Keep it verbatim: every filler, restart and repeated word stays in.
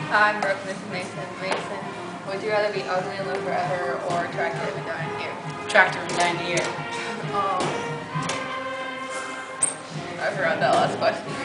Hi, I'm Brooke. This is Mason. Mason, would you rather be ugly and live forever or attractive and die in a year? Attractive and die in a year. Um, I forgot that last question.